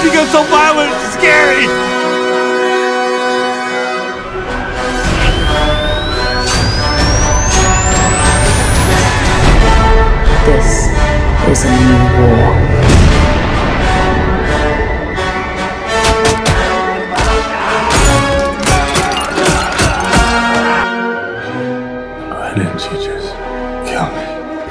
become so violent and scary. This is a new war. Why didn't you just kill me?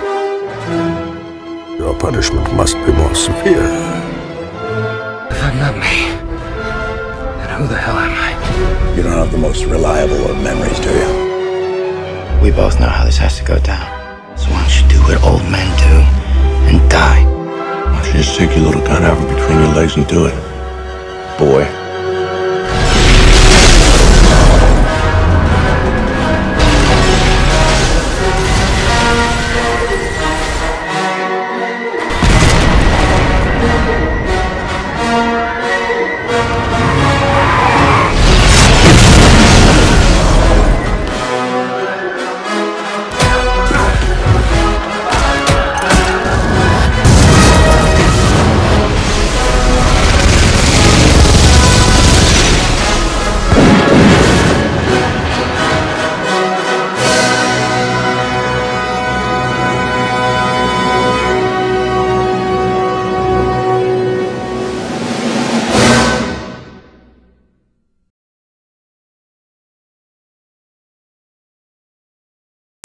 Your punishment must be more severe. If I'm not me, then who the hell am I? You don't have the most reliable of memories, do you? We both know how this has to go down. So why don't you do what old men do and die? Why don't you just take your little gun out from between your legs and do it, boy?